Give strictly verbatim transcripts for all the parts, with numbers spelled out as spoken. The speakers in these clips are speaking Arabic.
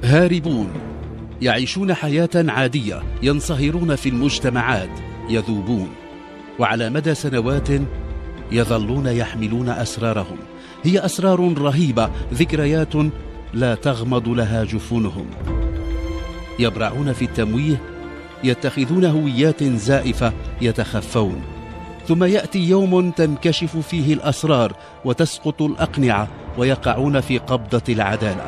هاربون يعيشون حياة عادية، ينصهرون في المجتمعات، يذوبون، وعلى مدى سنوات يظلون يحملون أسرارهم. هي أسرار رهيبة، ذكريات لا تغمض لها جفونهم. يبرعون في التمويه، يتخذون هويات زائفة، يتخفون. ثم يأتي يوم تنكشف فيه الأسرار وتسقط الأقنعة ويقعون في قبضة العدالة.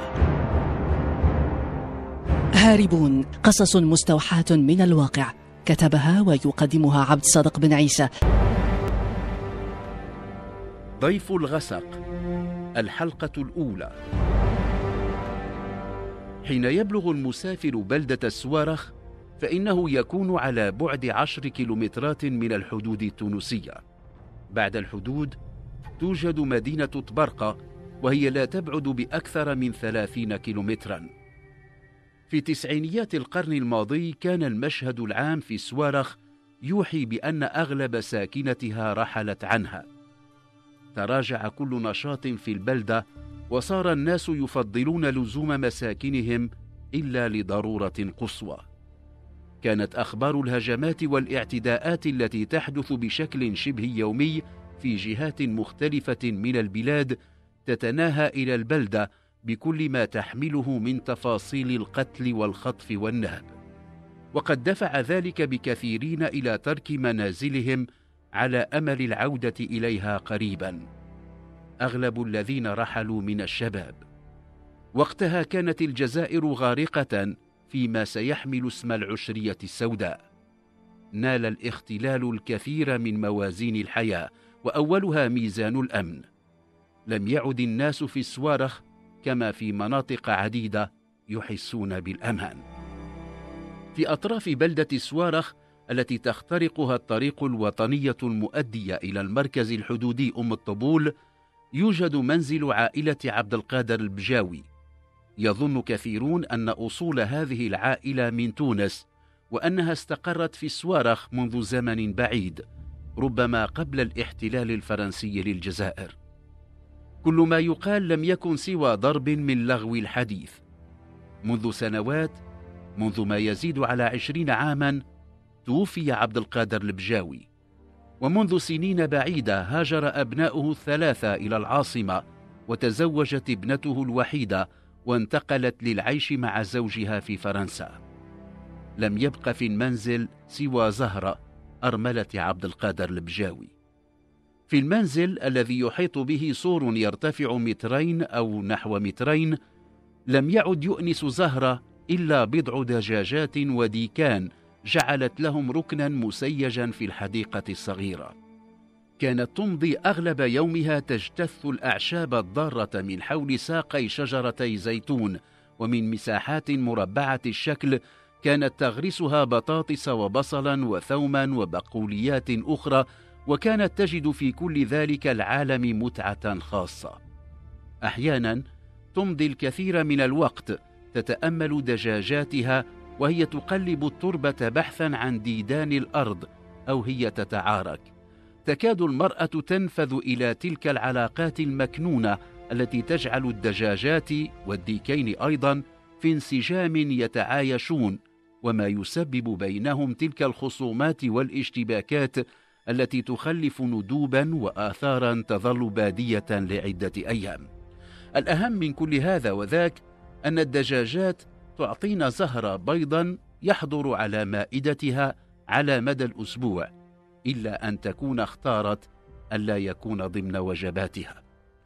هاربون، قصص مستوحاة من الواقع، كتبها ويقدمها عبد الصادق بن عيسى. ضيف الغسق، الحلقة الأولى. حين يبلغ المسافر بلدة السوارخ فإنه يكون على بعد عشر كيلومترات من الحدود التونسية. بعد الحدود توجد مدينة طبرقة، وهي لا تبعد بأكثر من ثلاثين كيلومترا. في تسعينيات القرن الماضي كان المشهد العام في سوارخ يوحي بأن أغلب ساكنتها رحلت عنها. تراجع كل نشاط في البلدة، وصار الناس يفضلون لزوم مساكنهم إلا لضرورة قصوى. كانت أخبار الهجمات والاعتداءات التي تحدث بشكل شبه يومي في جهات مختلفة من البلاد تتناهى إلى البلدة بكل ما تحمله من تفاصيل القتل والخطف والنهب، وقد دفع ذلك بكثيرين إلى ترك منازلهم على أمل العودة إليها قريبا. أغلب الذين رحلوا من الشباب. وقتها كانت الجزائر غارقة فيما سيحمل اسم العشرية السوداء. نال الاختلال الكثير من موازين الحياة، وأولها ميزان الأمن. لم يعد الناس في السوارخ كما في مناطق عديدة يحسون بالأمان. في أطراف بلدة السوارخ التي تخترقها الطريق الوطنية المؤدية إلى المركز الحدودي أم الطبول يوجد منزل عائلة عبد القادر البجاوي. يظن كثيرون أن أصول هذه العائلة من تونس، وأنها استقرت في السوارخ منذ زمن بعيد، ربما قبل الاحتلال الفرنسي للجزائر. كل ما يقال لم يكن سوى ضرب من لغو الحديث. منذ سنوات، منذ ما يزيد على عشرين عاما، توفي عبد القادر البجاوي، ومنذ سنين بعيدة هاجر أبناؤه الثلاثة إلى العاصمة، وتزوجت ابنته الوحيدة وانتقلت للعيش مع زوجها في فرنسا. لم يبق في المنزل سوى زهرة أرملة عبد القادر البجاوي. في المنزل الذي يحيط به سور يرتفع مترين أو نحو مترين لم يعد يؤنس زهرة إلا بضع دجاجات وديكان جعلت لهم ركنا مسيجا في الحديقة الصغيرة. كانت تمضي أغلب يومها تجتث الأعشاب الضارة من حول ساقي شجرتي زيتون، ومن مساحات مربعة الشكل كانت تغرسها بطاطس وبصلا وثوما وبقوليات أخرى، وكانت تجد في كل ذلك العالم متعة خاصة. أحيانا تمضي الكثير من الوقت تتأمل دجاجاتها وهي تقلب التربة بحثا عن ديدان الأرض، أو هي تتعارك. تكاد المرأة تنفذ إلى تلك العلاقات المكنونة التي تجعل الدجاجات والديكين أيضا في انسجام يتعايشون، وما يسبب بينهم تلك الخصومات والاشتباكات التي تخلف ندوبا وآثارا تظل بادية لعدة أيام. الأهم من كل هذا وذاك أن الدجاجات تعطينا زهرة بيضا يحضر على مائدتها على مدى الأسبوع، إلا أن تكون اختارت ألا يكون ضمن وجباتها.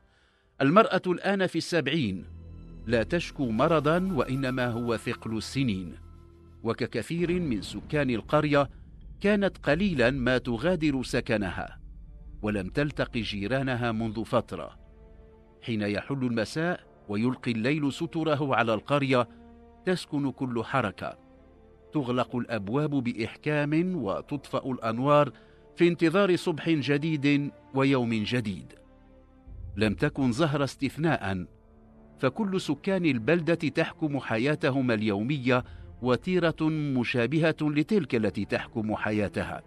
المرأة الآن في السبعين، لا تشكو مرضا وإنما هو ثقل السنين، وككثير من سكان القرية كانت قليلا ما تغادر سكنها، ولم تلتقي جيرانها منذ فترة. حين يحل المساء ويلقي الليل ستره على القرية تسكن كل حركة، تغلق الأبواب بإحكام وتطفأ الأنوار في انتظار صبح جديد ويوم جديد. لم تكن زهرة استثناء، فكل سكان البلدة تحكم حياتهم اليومية وتيرة مشابهة لتلك التي تحكم حياتها.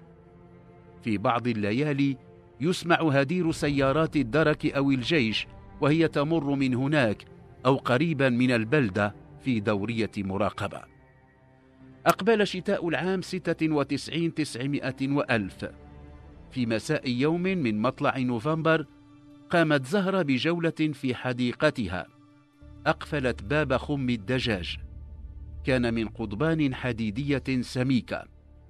في بعض الليالي يسمع هدير سيارات الدرك أو الجيش وهي تمر من هناك أو قريبا من البلدة في دورية مراقبة. أقبل شتاء العام ستة وتسعين تسعمائة وألف. في مساء يوم من مطلع نوفمبر قامت زهرة بجولة في حديقتها، أقفلت باب خم الدجاج. كان من قضبان حديدية سميكة.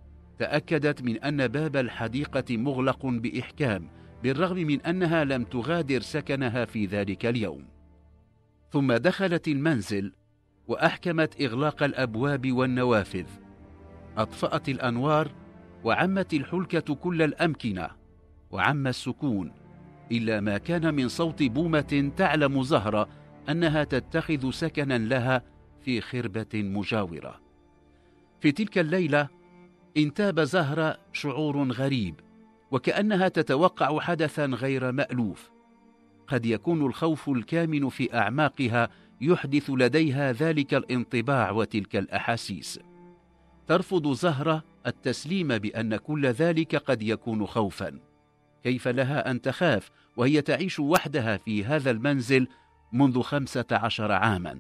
تأكدت من أن باب الحديقة مغلق بإحكام، بالرغم من أنها لم تغادر سكنها في ذلك اليوم. ثم دخلت المنزل وأحكمت إغلاق الأبواب والنوافذ. أطفأت الأنوار وعمت الحلكة كل الأمكنة، وعم السكون، إلا ما كان من صوت بومة تعلم زهرة أنها تتخذ سكنا لها في خربة مجاورة. في تلك الليلة انتاب زهرة شعور غريب، وكأنها تتوقع حدثا غير مألوف. قد يكون الخوف الكامن في أعماقها يحدث لديها ذلك الانطباع وتلك الأحاسيس. ترفض زهرة التسليم بأن كل ذلك قد يكون خوفا. كيف لها أن تخاف وهي تعيش وحدها في هذا المنزل منذ خمسة عشر عاما؟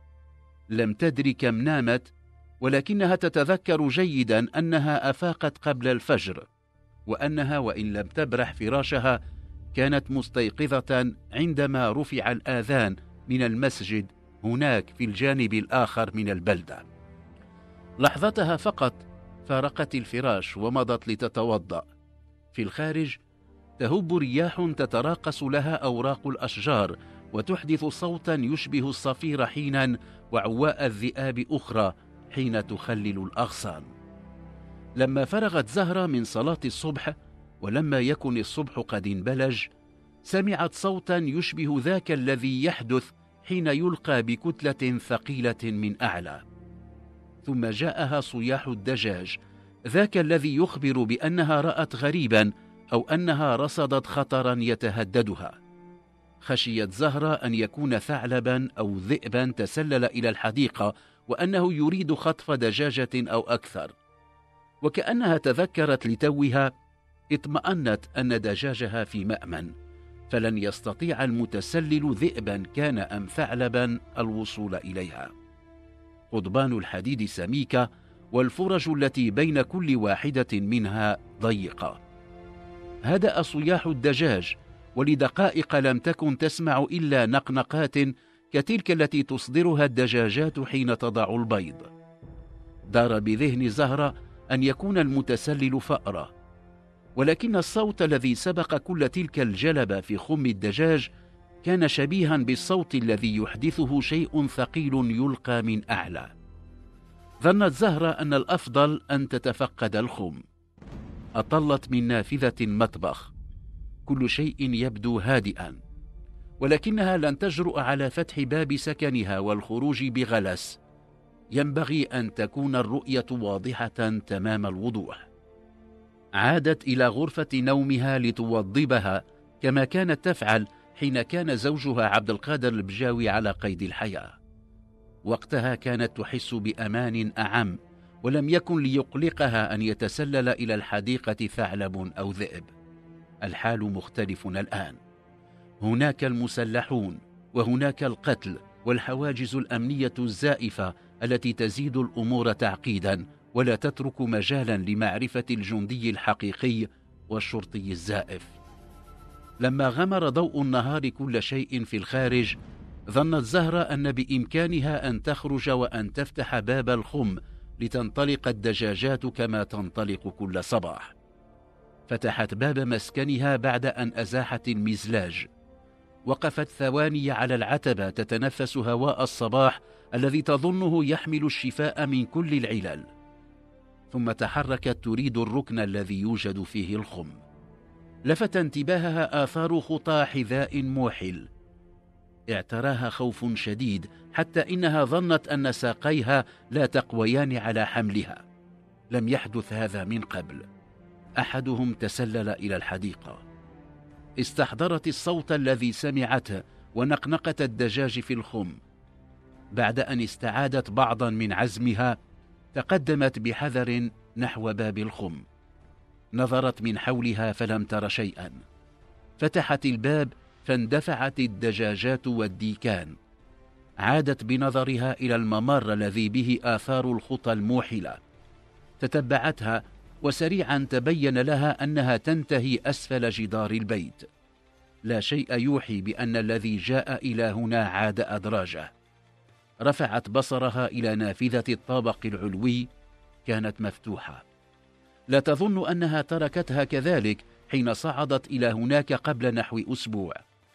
لم تدري كم نامت، ولكنها تتذكر جيدا أنها أفاقت قبل الفجر، وأنها وإن لم تبرح فراشها كانت مستيقظة عندما رفع الآذان من المسجد هناك في الجانب الآخر من البلدة. لحظتها فقط فارقت الفراش ومضت لتتوضأ. في الخارج تهب رياح تتراقص لها أوراق الأشجار وتحدث صوتا يشبه الصفير حينا وعواء الذئاب أخرى حين تخلل الأغصان. لما فرغت زهرة من صلاة الصبح، ولما يكن الصبح قد انبلج، سمعت صوتا يشبه ذاك الذي يحدث حين يلقى بكتلة ثقيلة من أعلى. ثم جاءها صياح الدجاج، ذاك الذي يخبر بأنها رأت غريبا أو أنها رصدت خطرا يتهددها. خشيت زهرة أن يكون ثعلبا أو ذئبا تسلل إلى الحديقة وأنه يريد خطف دجاجة أو أكثر. وكأنها تذكرت لتوها اطمأنت أن دجاجها في مأمن، فلن يستطيع المتسلل ذئبا كان أم ثعلبا الوصول إليها. قضبان الحديد سميكة، والفرج التي بين كل واحدة منها ضيقة. هدأ صياح الدجاج، ولدقائق لم تكن تسمع إلا نقنقات كتلك التي تصدرها الدجاجات حين تضع البيض. دار بذهن زهرة أن يكون المتسلل فأرة، ولكن الصوت الذي سبق كل تلك الجلبة في خم الدجاج كان شبيها بالصوت الذي يحدثه شيء ثقيل يلقى من أعلى. ظنت زهرة أن الأفضل أن تتفقد الخم. أطلت من نافذة المطبخ. كل شيء يبدو هادئا، ولكنها لن تجرؤ على فتح باب سكنها والخروج بغلس. ينبغي أن تكون الرؤية واضحة تمام الوضوح. عادت إلى غرفة نومها لتوضبها كما كانت تفعل حين كان زوجها عبد القادر البجاوي على قيد الحياة. وقتها كانت تحس بأمان أعم، ولم يكن ليقلقها أن يتسلل إلى الحديقة ثعلب أو ذئب. الحال مختلف الآن. هناك المسلحون، وهناك القتل والحواجز الأمنية الزائفة التي تزيد الأمور تعقيدا ولا تترك مجالا لمعرفة الجندي الحقيقي والشرطي الزائف. لما غمر ضوء النهار كل شيء في الخارج، ظنت زهرة أن بإمكانها أن تخرج وأن تفتح باب الخم لتنطلق الدجاجات كما تنطلق كل صباح. فتحت باب مسكنها بعد أن أزاحت المزلاج. وقفت ثواني على العتبة تتنفس هواء الصباح الذي تظنه يحمل الشفاء من كل العلل. ثم تحركت تريد الركن الذي يوجد فيه الخم. لفت انتباهها آثار خطى حذاء موحل. اعتراها خوف شديد، حتى إنها ظنت أن ساقيها لا تقويان على حملها. لم يحدث هذا من قبل. أحدهم تسلل إلى الحديقة. استحضرت الصوت الذي سمعته ونقنقة الدجاج في الخم. بعد أن استعادت بعضا من عزمها، تقدمت بحذر نحو باب الخم. نظرت من حولها فلم تر شيئا. فتحت الباب فاندفعت الدجاجات والديكان. عادت بنظرها إلى الممر الذي به آثار الخطى الموحلة، تتبعتها وسريعا تبين لها أنها تنتهي أسفل جدار البيت. لا شيء يوحي بأن الذي جاء إلى هنا عاد أدراجه. رفعت بصرها إلى نافذة الطابق العلوي، كانت مفتوحة. لا تظن أنها تركتها كذلك حين صعدت إلى هناك قبل نحو أسبوع.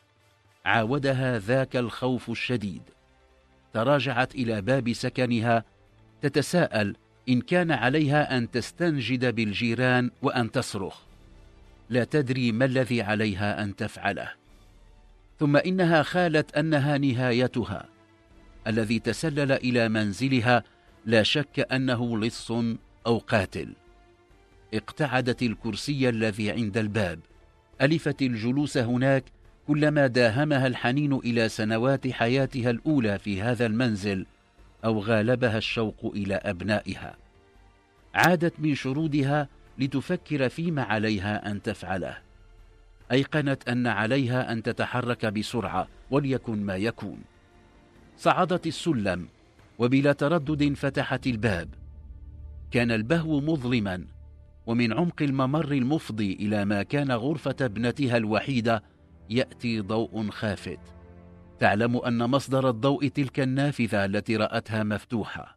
عاودها ذاك الخوف الشديد. تراجعت إلى باب سكنها تتساءل إن كان عليها أن تستنجد بالجيران وأن تصرخ. لا تدري ما الذي عليها أن تفعله. ثم إنها خالت أنها نهايتها. الذي تسلل إلى منزلها لا شك أنه لص أو قاتل. اقتعدت الكرسي الذي عند الباب، ألفت الجلوس هناك كلما داهمها الحنين إلى سنوات حياتها الأولى في هذا المنزل أو غالبها الشوق إلى أبنائها. عادت من شرودها لتفكر فيما عليها أن تفعله. أيقنت أن عليها أن تتحرك بسرعة وليكن ما يكون. صعدت السلم وبلا تردد فتحت الباب. كان البهو مظلما، ومن عمق الممر المفضي إلى ما كان غرفة ابنتها الوحيدة يأتي ضوء خافت. تعلم أن مصدر الضوء تلك النافذة التي رأتها مفتوحة.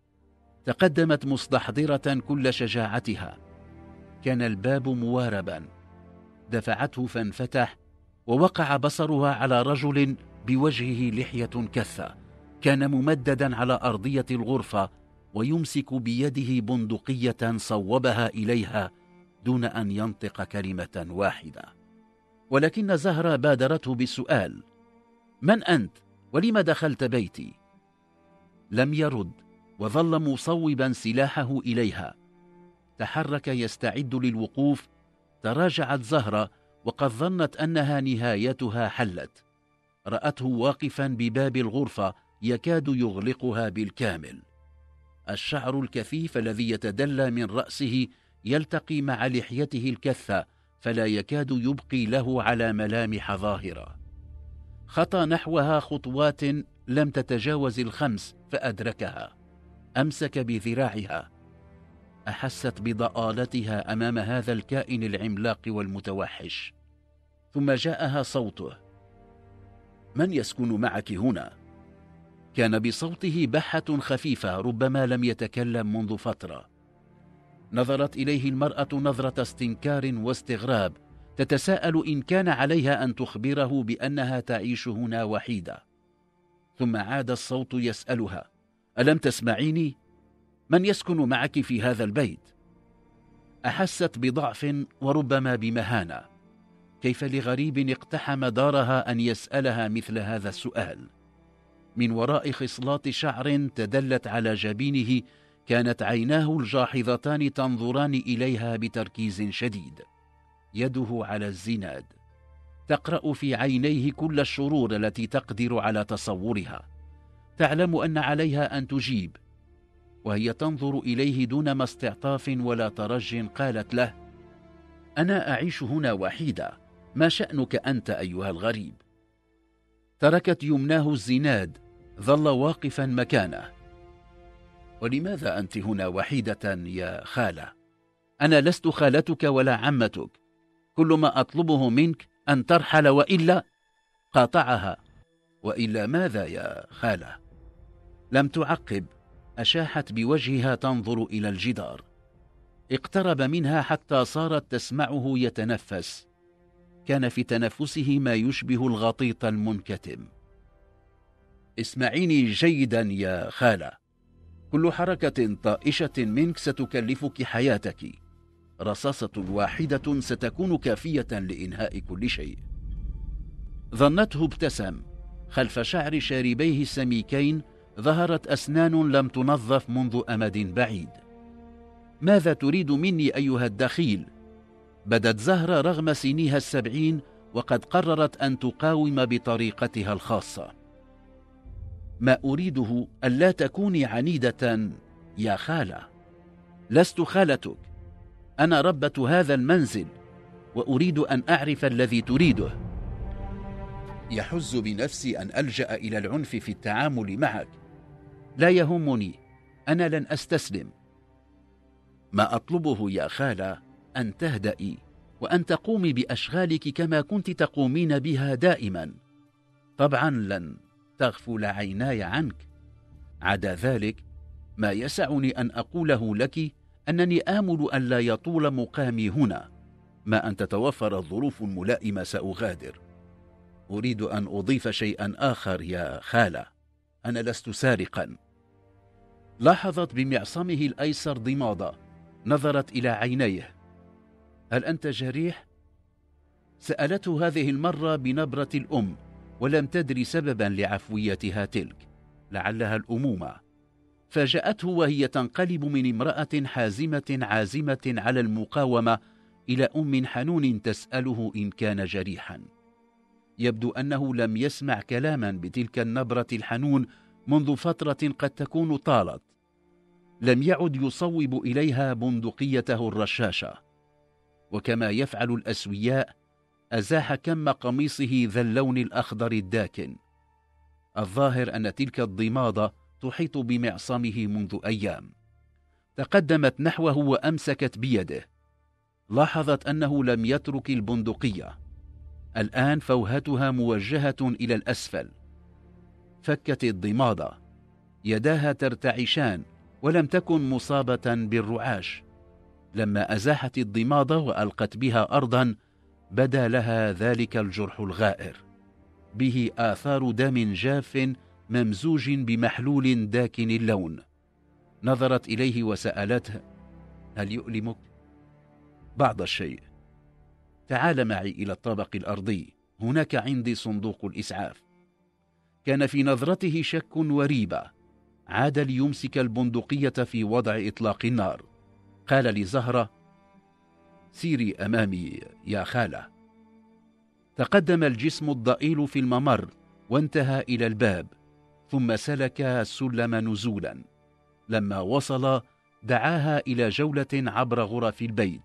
تقدمت مستحضرة كل شجاعتها. كان الباب مواربا. دفعته فانفتح، ووقع بصرها على رجل بوجهه لحية كثة. كان ممددا على أرضية الغرفة ويمسك بيده بندقية صوبها إليها دون أن ينطق كلمة واحدة. ولكن زهرة بادرته بالسؤال: من أنت؟ ولم دخلت بيتي؟ لم يرد، وظل مصوبا سلاحه إليها. تحرك يستعد للوقوف. تراجعت زهرة وقد ظنت أنها نهايتها حلت. رأته واقفا بباب الغرفة يكاد يغلقها بالكامل. الشعر الكثيف الذي يتدلى من رأسه يلتقي مع لحيته الكثة، فلا يكاد يبقي له على ملامح ظاهرة. خطى نحوها خطوات لم تتجاوز الخمس فأدركها. أمسك بذراعها. أحست بضآلتها أمام هذا الكائن العملاق والمتوحش. ثم جاءها صوته: من يسكن معك هنا؟ كان بصوته بحة خفيفة، ربما لم يتكلم منذ فترة. نظرت إليه المرأة نظرة استنكار واستغراب، تتساءل إن كان عليها أن تخبره بأنها تعيش هنا وحيدة. ثم عاد الصوت يسألها: ألم تسمعيني؟ من يسكن معك في هذا البيت؟ أحست بضعف وربما بمهانة. كيف لغريب اقتحم دارها أن يسألها مثل هذا السؤال؟ من وراء خصلات شعر تدلت على جبينه كانت عيناه الجاحظتان تنظران إليها بتركيز شديد. يده على الزناد، تقرأ في عينيه كل الشرور التي تقدر على تصورها. تعلم أن عليها أن تجيب، وهي تنظر إليه دون ما استعطاف ولا ترج. قالت له: أنا أعيش هنا وحيدة، ما شأنك أنت أيها الغريب؟ تركت يمناه الزناد، ظل واقفا مكانه. ولماذا أنت هنا وحيدة يا خالة؟ أنا لست خالتك ولا عمتك، كل ما أطلبه منك أن ترحل، وإلا... قاطعها: وإلا ماذا يا خالة؟ لم تعقب. أشاحت بوجهها تنظر إلى الجدار. اقترب منها حتى صارت تسمعه يتنفس. كان في تنفسه ما يشبه الغطيط المنكتم. اسمعيني جيدا يا خالة، كل حركة طائشة منك ستكلفك حياتك. رصاصة واحدة ستكون كافية لإنهاء كل شيء. ظنته ابتسم. خلف شعر شاربيه السميكين ظهرت أسنان لم تنظف منذ أمد بعيد. ماذا تريد مني أيها الدخيل؟ بدت زهرة رغم سنها السبعين وقد قررت أن تقاوم بطريقتها الخاصة. ما أريده ألا تكوني عنيدة يا خالة. لست خالتك، أنا ربة هذا المنزل، وأريد أن أعرف الذي تريده. يحز بنفسي أن ألجأ إلى العنف في التعامل معك. لا يهمني، أنا لن أستسلم. ما أطلبه يا خالة أن تهدئي وأن تقومي بأشغالك كما كنت تقومين بها دائما. طبعا لن تغفل عيناي عنك. عدا ذلك، ما يسعني أن أقوله لك أنني آمل أن لا يطول مقامي هنا. ما أن تتوفر الظروف الملائمة سأغادر. أريد أن أضيف شيئا آخر يا خالة، أنا لست سارقا. لاحظت بمعصمه الأيسر ضمادة، نظرت إلى عينيه. هل أنت جريح؟ سألته هذه المرة بنبرة الأم، ولم تدري سببا لعفويتها تلك، لعلها الأمومة. فاجأته وهي تنقلب من امرأة حازمة عازمة على المقاومة إلى أم حنون تسأله إن كان جريحا. يبدو أنه لم يسمع كلاما بتلك النبرة الحنون منذ فترة قد تكون طالت. لم يعد يصوب إليها بندقيته الرشاشة، وكما يفعل الأسوياء أزاح كم قميصه ذا اللون الأخضر الداكن. الظاهر أن تلك الضمادة تحيط بمعصمه منذ أيام. تقدمت نحوه وأمسكت بيده. لاحظت أنه لم يترك البندقية. الآن فوهتها موجهة إلى الأسفل. فكت الضمادة، يداها ترتعشان ولم تكن مصابة بالرعاش. لما أزاحت الضمادة وألقت بها أرضا بدا لها ذلك الجرح الغائر، به آثار دم جاف ممزوج بمحلول داكن اللون. نظرت إليه وسألته: هل يؤلمك؟ بعض الشيء. تعال معي إلى الطابق الأرضي، هناك عندي صندوق الإسعاف. كان في نظرته شك وريبة. عاد ليمسك البندقية في وضع إطلاق النار. قال لزهرة: سيري أمامي يا خالة. تقدم الجسم الضئيل في الممر وانتهى إلى الباب، ثم سلك السلم نزولا. لما وصل دعاها إلى جولة عبر غرف البيت.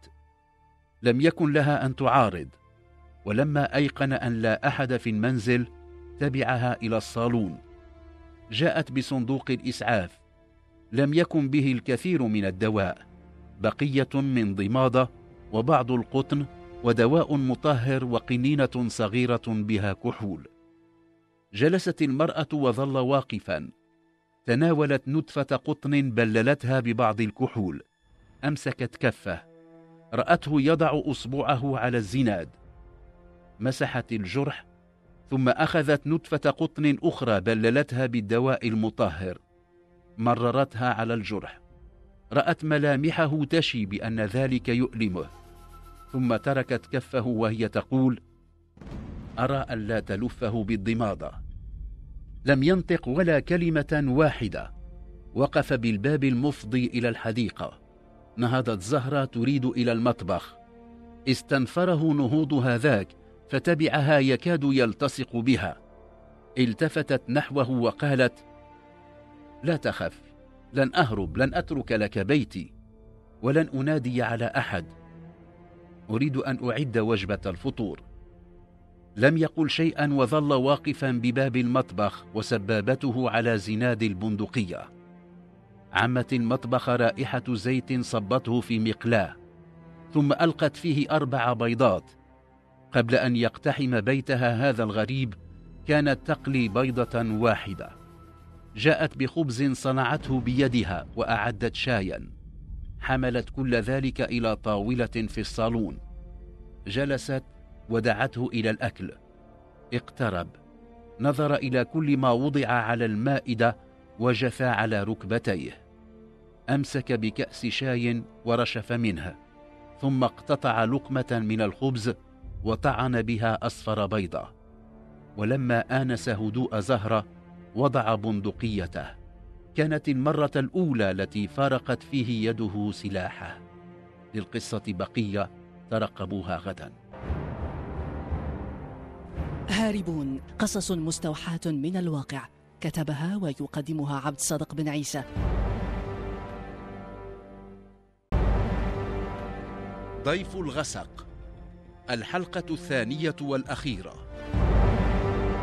لم يكن لها أن تعارض، ولما أيقن أن لا أحد في المنزل تبعها إلى الصالون. جاءت بصندوق الإسعاف. لم يكن به الكثير من الدواء، بقية من ضمادة وبعض القطن ودواء مطهر وقنينة صغيرة بها كحول. جلست المرأة وظل واقفا. تناولت نتفة قطن بللتها ببعض الكحول. أمسكت كفه، رأته يضع أصبعه على الزناد. مسحت الجرح، ثم أخذت نتفة قطن أخرى بللتها بالدواء المطهر. مررتها على الجرح. رأت ملامحه تشي بأن ذلك يؤلمه، ثم تركت كفه وهي تقول: أرى أن لا تلفه بالضمادة. لم ينطق ولا كلمة واحدة. وقف بالباب المفضي إلى الحديقة. نهضت زهرة تريد إلى المطبخ. استنفره نهوض هذاك، فتبعها يكاد يلتصق بها. التفتت نحوه وقالت: لا تخف، لن أهرب، لن أترك لك بيتي، ولن أنادي على أحد. أريد أن أعد وجبة الفطور. لم يقل شيئا وظل واقفا بباب المطبخ وسبابته على زناد البندقية. عمت المطبخ رائحة زيت صبته في مقلاة، ثم ألقت فيه أربع بيضات. قبل أن يقتحم بيتها هذا الغريب كانت تقلي بيضة واحدة. جاءت بخبز صنعته بيدها وأعدت شايا. حملت كل ذلك إلى طاولة في الصالون. جلست ودعته إلى الأكل. اقترب، نظر إلى كل ما وضع على المائدة وجثى على ركبتيه. أمسك بكأس شاي ورشف منها، ثم اقتطع لقمة من الخبز وطعن بها أصفر بيضة. ولما آنس هدوء زهرة وضع بندقيته. كانت المرة الأولى التي فارقت فيه يده سلاحه. للقصة بقية، ترقبوها غدا. هاربون، قصص مستوحاة من الواقع، كتبها ويقدمها عبد الصادق بن عيسى. ضيف الغسق، الحلقة الثانية والأخيرة.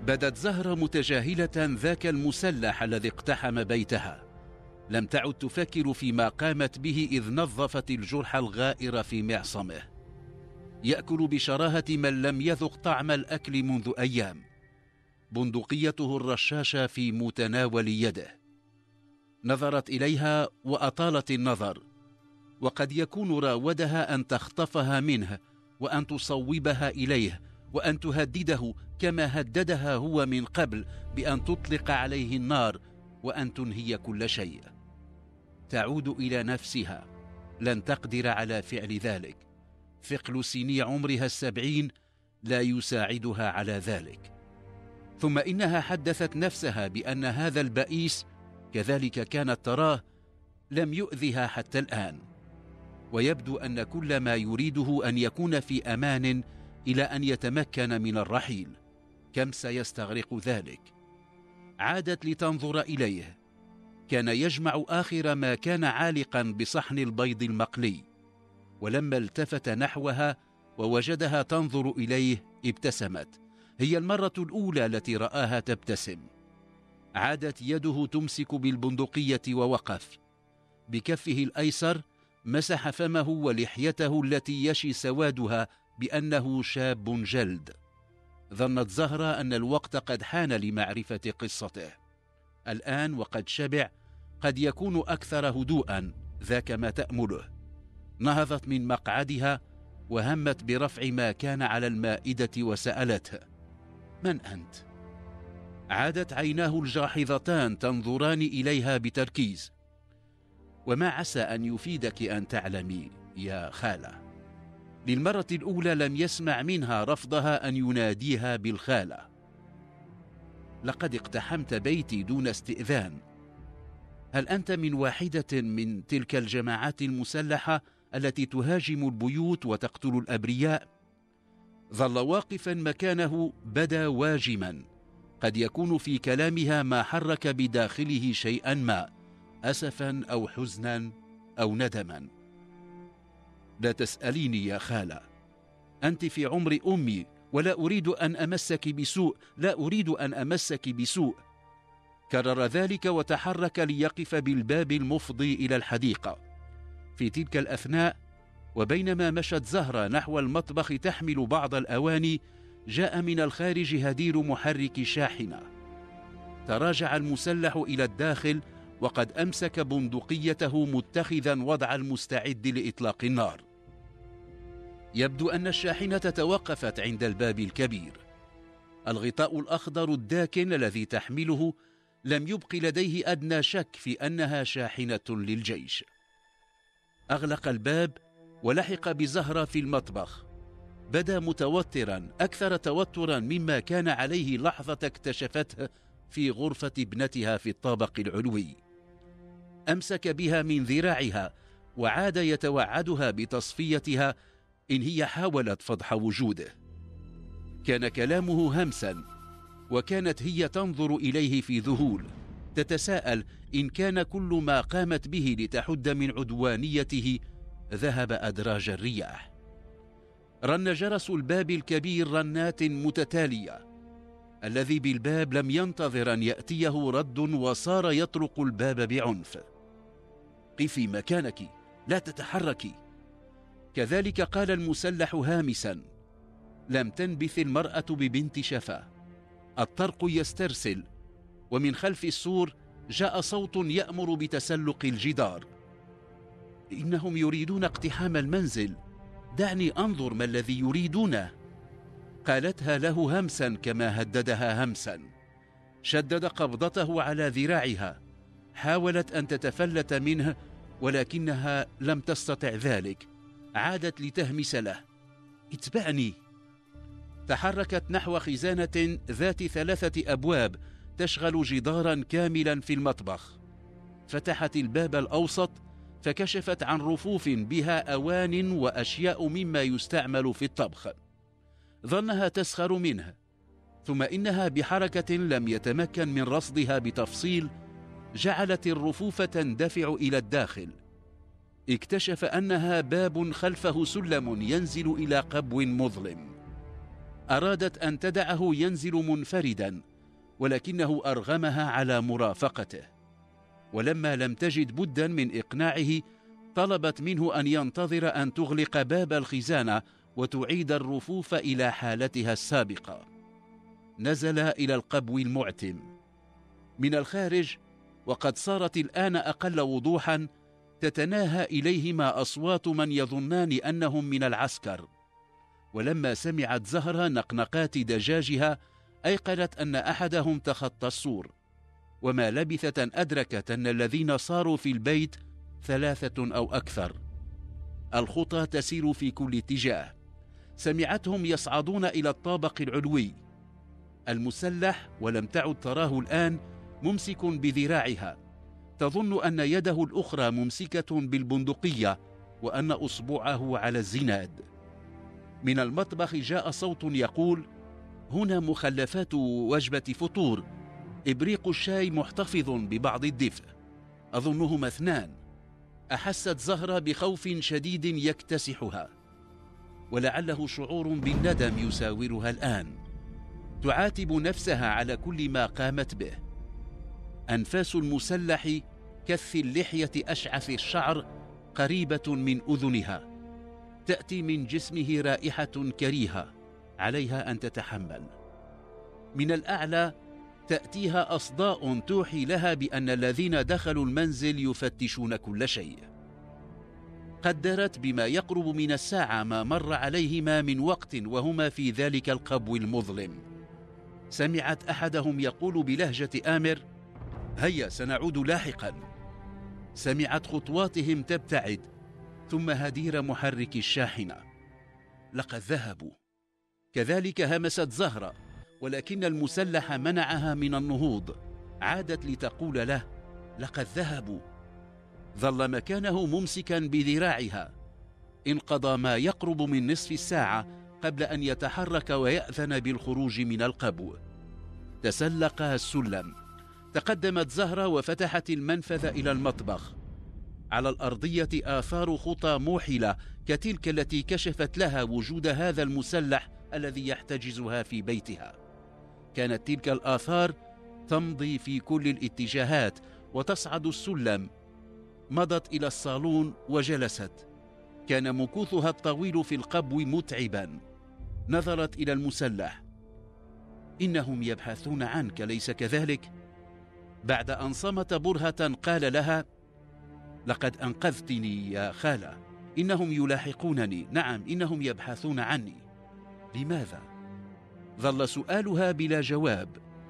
بدت زهرة متجاهلة ذاك المسلح الذي اقتحم بيتها. لم تعد تفكر فيما قامت به إذ نظفت الجرح الغائر في معصمه. يأكل بشراهة من لم يذق طعم الأكل منذ أيام. بندقيته الرشاشة في متناول يده. نظرت إليها وأطالت النظر، وقد يكون راودها أن تخطفها منه وأن تصوبها إليه وأن تهدده كما هددها هو من قبل بأن تطلق عليه النار وأن تنهي كل شيء. تعود إلى نفسها، لن تقدر على فعل ذلك. ثقل سني عمرها السبعين لا يساعدها على ذلك. ثم إنها حدثت نفسها بأن هذا البئيس كذلك كانت تراه لم يؤذها حتى الآن، ويبدو أن كل ما يريده أن يكون في أمان إلى أن يتمكن من الرحيل. كم سيستغرق ذلك؟ عادت لتنظر إليه. كان يجمع آخر ما كان عالقا بصحن البيض المقلي، ولما التفت نحوها ووجدها تنظر إليه ابتسمت. هي المرة الأولى التي رآها تبتسم. عادت يده تمسك بالبندقية ووقف. بكفه الأيسر مسح فمه ولحيته التي يشي سوادها بأنه شاب جلد. ظنت زهرة أن الوقت قد حان لمعرفة قصته. الآن وقد شبع قد يكون أكثر هدوءا، ذاك ما تأمله. نهضت من مقعدها وهمت برفع ما كان على المائدة وسألته: من أنت؟ عادت عيناه الجاحظتان تنظران إليها بتركيز. وما عسى أن يفيدك أن تعلمي يا خالة. للمرة الأولى لم يسمع منها رفضها أن يناديها بالخالة. لقد اقتحمت بيتي دون استئذان. هل أنت من واحدة من تلك الجماعات المسلحة التي تهاجم البيوت وتقتل الأبرياء؟ ظل واقفا مكانه، بدا واجما. قد يكون في كلامها ما حرك بداخله شيئا ما، أسفا أو حزنا أو ندما. لا تسأليني يا خالة، أنت في عمر أمي، ولا أريد أن أمسك بسوء، لا أريد أن أمسك بسوء. كرر ذلك وتحرك ليقف بالباب المفضي إلى الحديقة. في تلك الأثناء وبينما مشت زهرة نحو المطبخ تحمل بعض الأواني، جاء من الخارج هدير محرك شاحنة. تراجع المسلح إلى الداخل وقد أمسك بندقيته متخذا وضع المستعد لإطلاق النار. يبدو أن الشاحنة توقفت عند الباب الكبير. الغطاء الأخضر الداكن الذي تحمله لم يبق لديه أدنى شك في أنها شاحنة للجيش. أغلق الباب ولحق بزهرة في المطبخ. بدا متوترا، أكثر توترا مما كان عليه لحظة اكتشفته في غرفة ابنتها في الطابق العلوي. أمسك بها من ذراعها وعاد يتوعدها بتصفيتها إن هي حاولت فضح وجوده. كان كلامه همسا، وكانت هي تنظر إليه في ذهول، تتساءل إن كان كل ما قامت به لتحد من عدوانيته ذهب أدراج الرياح. رن جرس الباب الكبير رنات متتالية. الذي بالباب لم ينتظر أن يأتيه رد وصار يطرق الباب بعنف. قفي مكانك، لا تتحركي. كذلك قال المسلح هامسا. لم تنبث المرأة ببنت شفا. الطرق يسترسل، ومن خلف السور جاء صوت يأمر بتسلق الجدار. إنهم يريدون اقتحام المنزل، دعني أنظر ما الذي يريدونه. قالتها له همسا كما هددها همسا. شدد قبضته على ذراعها، حاولت أن تتفلت منه ولكنها لم تستطع ذلك. عادت لتهمس له: اتبعني. تحركت نحو خزانة ذات ثلاثة أبواب تشغل جدارا كاملا في المطبخ. فتحت الباب الأوسط فكشفت عن رفوف بها أوان وأشياء مما يستعمل في الطبخ. ظنها تسخر منه، ثم إنها بحركة لم يتمكن من رصدها بتفصيل جعلت الرفوف تندفع إلى الداخل. اكتشف أنها باب خلفه سلم ينزل إلى قبو مظلم. أرادت أن تدعه ينزل منفردا، ولكنه أرغمها على مرافقته، ولما لم تجد بدا من إقناعه طلبت منه أن ينتظر أن تغلق باب الخزانة وتعيد الرفوف إلى حالتها السابقة. نزل إلى القبو المعتم من الخارج، وقد صارت الآن أقل وضوحا تتناهى إليهما أصوات من يظنان أنهم من العسكر. ولما سمعت زهرة نقنقات دجاجها أيقنت أن أحدهم تخطى السور، وما لبثت أن أدركت أن الذين صاروا في البيت ثلاثة أو أكثر. الخطى تسير في كل اتجاه، سمعتهم يصعدون إلى الطابق العلوي. المسلح ولم تعد تراه الآن ممسك بذراعها، تظن أن يده الأخرى ممسكة بالبندقية وأن أصبعه على الزناد. من المطبخ جاء صوت يقول: هنا مخلفات وجبة فطور، إبريق الشاي محتفظ ببعض الدفء، أظنهما اثنان. أحست زهرة بخوف شديد يكتسحها، ولعله شعور بالندم يساورها الآن. تعاتب نفسها على كل ما قامت به. أنفاس المسلح كث اللحية أشعث الشعر قريبة من أذنها، تأتي من جسمه رائحة كريهة عليها أن تتحمل. من الأعلى تأتيها أصداء توحي لها بأن الذين دخلوا المنزل يفتشون كل شيء. قدرت بما يقرب من الساعة ما مر عليهما من وقت وهما في ذلك القبو المظلم. سمعت أحدهم يقول بلهجة آمر: هيا سنعود لاحقا. سمعت خطواتهم تبتعد، ثم هدير محرك الشاحنة. لقد ذهبوا. كذلك همست زهرة، ولكن المسلح منعها من النهوض. عادت لتقول له: لقد ذهبوا. ظل مكانه ممسكا بذراعها. انقضى ما يقرب من نصف الساعة قبل أن يتحرك ويأذن بالخروج من القبو. تسلق السلم. تقدمت زهرة وفتحت المنفذ إلى المطبخ. على الأرضية آثار خطى موحلة كتلك التي كشفت لها وجود هذا المسلح الذي يحتجزها في بيتها. كانت تلك الآثار تمضي في كل الاتجاهات وتصعد السلم. مضت إلى الصالون وجلست. كان مكوثها الطويل في القبو متعبا. نظرت إلى المسلح: إنهم يبحثون عنك، ليس كذلك؟ بعد أن صمت برهة قال لها: لقد أنقذتني يا خالة، إنهم يلاحقونني. نعم، إنهم يبحثون عني. لماذا؟ ظل سؤالها بلا جواب.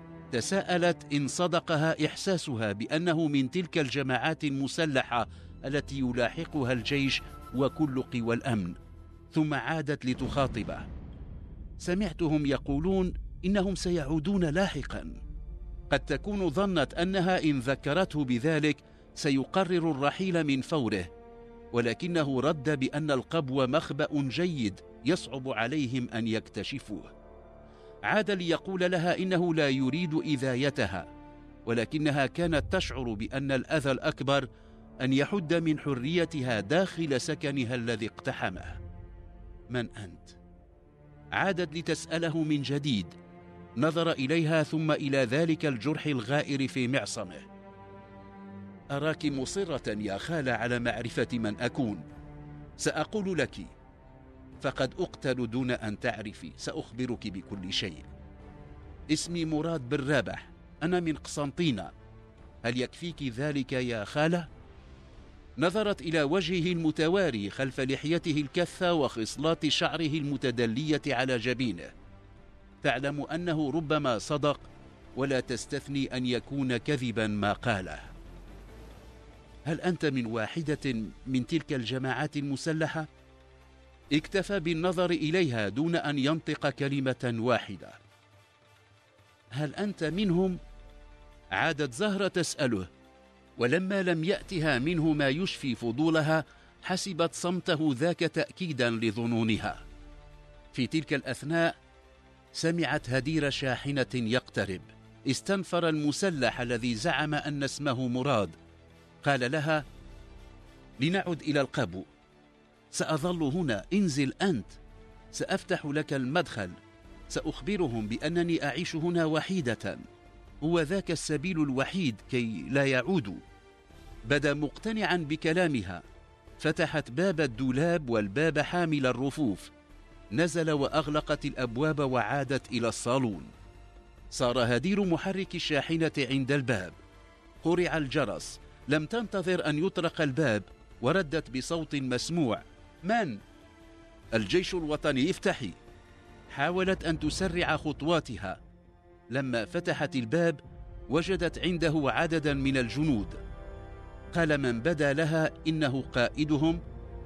تساءلت إن صدقها إحساسها بأنه من تلك الجماعات المسلحة التي يلاحقها الجيش وكل قوى الأمن. ثم عادت لتخاطبه: سمعتهم يقولون إنهم سيعودون لاحقا. قد تكون ظنت أنها إن ذكرته بذلك سيقرر الرحيل من فوره، ولكنه رد بأن القبو مخبأ جيد يصعب عليهم أن يكتشفوه. عاد ليقول لها إنه لا يريد إذايتها، ولكنها كانت تشعر بأن الأذى الأكبر أن يحد من حريتها داخل سكنها الذي اقتحمه. من أنت؟ عادت لتسأله من جديد. نظر إليها ثم إلى ذلك الجرح الغائر في معصمه. أراك مصرة يا خالة على معرفة من أكون. سأقول لك، فقد أقتل دون أن تعرفي. سأخبرك بكل شيء. اسمي مراد بن رابح، أنا من قسنطينة. هل يكفيك ذلك يا خالة؟ نظرت إلى وجهه المتواري خلف لحيته الكثة وخصلات شعره المتدلية على جبينه. تعلم أنه ربما صدق، ولا تستثني أن يكون كذبا ما قاله. هل أنت من واحدة من تلك الجماعات المسلحة؟ اكتفى بالنظر إليها دون أن ينطق كلمة واحدة. هل أنت منهم؟ عادت زهرة تسأله، ولما لم يأتها منه ما يشفي فضولها حسبت صمته ذاك تأكيدا لظنونها. في تلك الأثناء سمعت هدير شاحنة يقترب. استنفر المسلح الذي زعم أن اسمه مراد. قال لها: لنعد إلى القبو. سأظل هنا، انزل أنت، سأفتح لك المدخل، سأخبرهم بأنني أعيش هنا وحيدة، هو ذاك السبيل الوحيد كي لا يعودوا. بدا مقتنعا بكلامها، فتحت باب الدولاب والباب حامل الرفوف، نزل وأغلقت الأبواب وعادت إلى الصالون. صار هدير محرك الشاحنة عند الباب، قرع الجرس، لم تنتظر أن يطرق الباب وردت بصوت مسموع: من؟ الجيش الوطني، افتحي. حاولت أن تسرع خطواتها، لما فتحت الباب وجدت عنده عددا من الجنود. قال من بدا لها إنه قائدهم: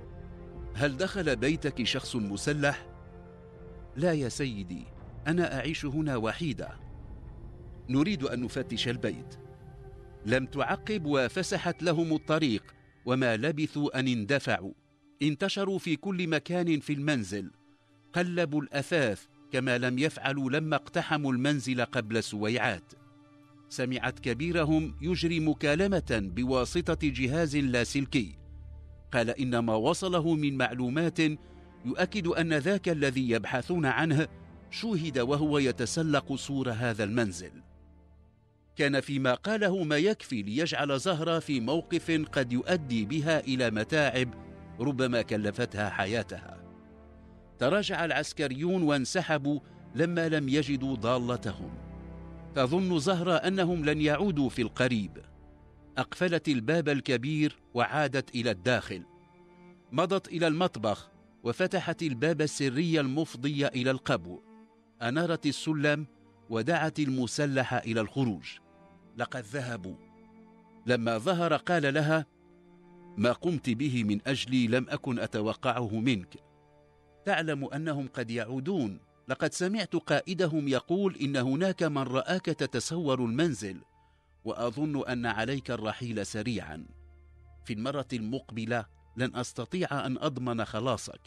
هل دخل بيتك شخص مسلح؟ لا يا سيدي، أنا أعيش هنا وحيدة. نريد أن نفتش البيت. لم تعقب وفسحت لهم الطريق، وما لبثوا أن اندفعوا. انتشروا في كل مكان في المنزل، قلبوا الأثاث كما لم يفعلوا لما اقتحموا المنزل قبل سويعات. سمعت كبيرهم يجري مكالمة بواسطة جهاز لاسلكي، قال إن ما وصله من معلومات يؤكد أن ذاك الذي يبحثون عنه شوهد وهو يتسلق سور هذا المنزل. كان فيما قاله ما يكفي ليجعل زهرة في موقف قد يؤدي بها إلى متاعب ربما كلفتها حياتها. تراجع العسكريون وانسحبوا لما لم يجدوا ضالتهم. تظن زهرة أنهم لن يعودوا في القريب. أقفلت الباب الكبير وعادت إلى الداخل. مضت إلى المطبخ وفتحت الباب السري المفضي إلى القبو. أنارت السلم ودعت المسلح إلى الخروج. لقد ذهبوا. لما ظهر قال لها: ما قمت به من أجلي لم أكن أتوقعه منك. تعلم أنهم قد يعودون. لقد سمعت قائدهم يقول إن هناك من رآك تتسور المنزل، وأظن أن عليك الرحيل سريعا. في المرة المقبلة لن أستطيع أن أضمن خلاصك.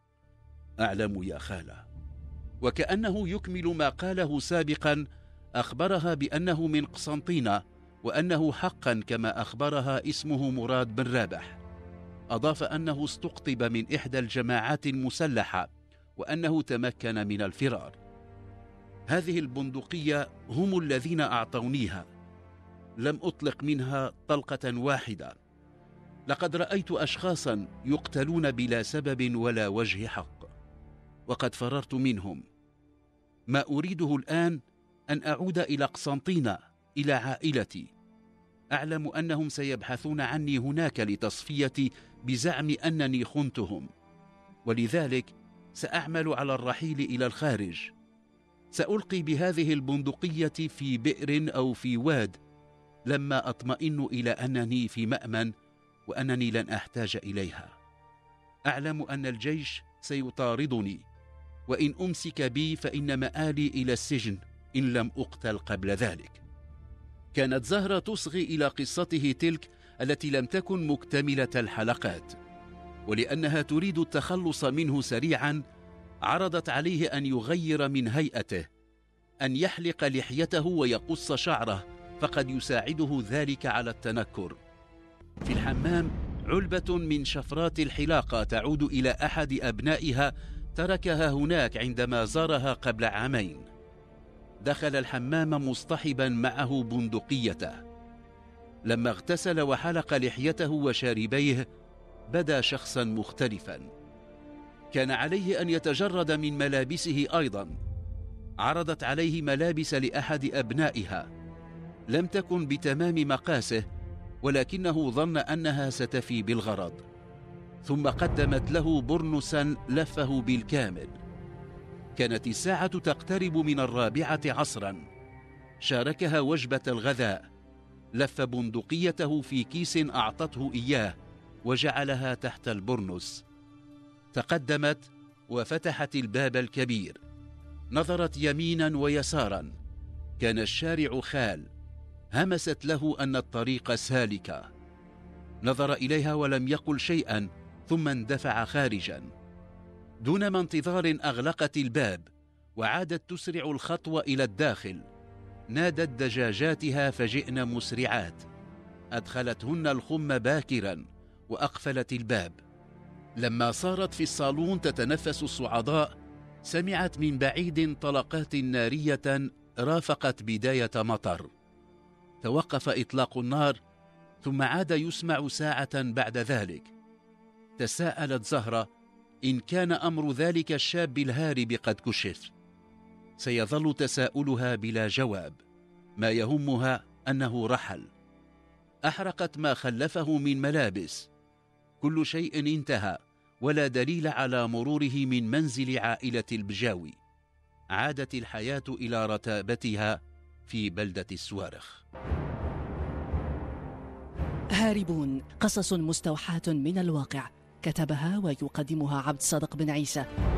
أعلم يا خالة. وكأنه يكمل ما قاله سابقا، أخبرها بأنه من قسنطينة، وأنه حقا كما أخبرها اسمه مراد بن رابح. أضاف أنه استقطب من إحدى الجماعات المسلحة، وأنه تمكن من الفرار. هذه البندقية هم الذين أعطونيها، لم أطلق منها طلقة واحدة. لقد رأيت أشخاصا يقتلون بلا سبب ولا وجه حق، وقد فررت منهم. ما أريده الآن أن أعود إلى قسنطينة، إلى عائلتي. أعلم أنهم سيبحثون عني هناك لتصفيتي بزعم أنني خنتهم، ولذلك سأعمل على الرحيل إلى الخارج. سألقي بهذه البندقية في بئر أو في واد لما أطمئن إلى أنني في مأمن وأنني لن أحتاج إليها. أعلم أن الجيش سيطاردني، وإن أمسك بي فإن مآلي إلى السجن إن لم أقتل قبل ذلك. كانت زهرة تصغي إلى قصته تلك التي لم تكن مكتملة الحلقات، ولأنها تريد التخلص منه سريعا عرضت عليه أن يغير من هيئته، أن يحلق لحيته ويقص شعره، فقد يساعده ذلك على التنكر. في الحمام علبة من شفرات الحلاقة تعود إلى أحد أبنائها، تركها هناك عندما زارها قبل عامين. دخل الحمام مصطحبا معه بندقيته. لما اغتسل وحلق لحيته وشاربيه بدا شخصا مختلفا. كان عليه أن يتجرد من ملابسه أيضا. عرضت عليه ملابس لأحد أبنائها، لم تكن بتمام مقاسه، ولكنه ظن أنها ستفي بالغرض. ثم قدمت له برنسا لفه بالكامل. كانت الساعة تقترب من الرابعة عصرا. شاركها وجبة الغذاء، لف بندقيته في كيس أعطته إياه وجعلها تحت البرنس. تقدمت وفتحت الباب الكبير. نظرت يمينا ويسارا، كان الشارع خال. همست له أن الطريق سالكة. نظر إليها ولم يقل شيئا، ثم اندفع خارجا. دون ما انتظار أغلقت الباب وعادت تسرع الخطوة إلى الداخل. نادت دجاجاتها فجئن مسرعات. أدخلتهن الخم باكرا وأقفلت الباب. لما صارت في الصالون تتنفس الصعداء سمعت من بعيد طلقات نارية رافقت بداية مطر. توقف إطلاق النار ثم عاد يسمع ساعة بعد ذلك. تساءلت زهرة إن كان أمر ذلك الشاب الهارب قد كشف. سيظل تساؤلها بلا جواب، ما يهمها أنه رحل. أحرقت ما خلفه من ملابس. كل شيء انتهى ولا دليل على مروره من منزل عائلة البجاوي. عادت الحياة إلى رتابتها في بلدة السوارخ. هاربون، قصص مستوحاة من الواقع، كتبها ويقدمها عبد الصادق بن عيسى.